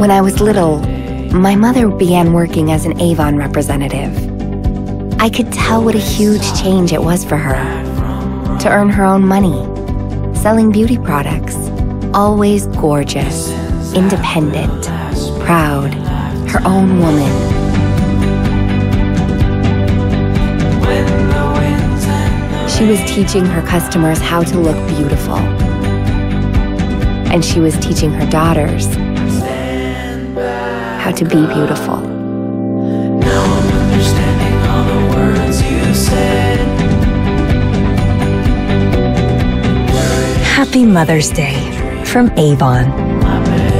When I was little, my mother began working as an Avon representative. I could tell what a huge change it was for her. To earn her own money, selling beauty products, always gorgeous, independent, proud, her own woman. She was teaching her customers how to look beautiful. And she was teaching her daughters how to be beautiful. Now I'm understanding all the words you said. Happy Mother's Day from Avon.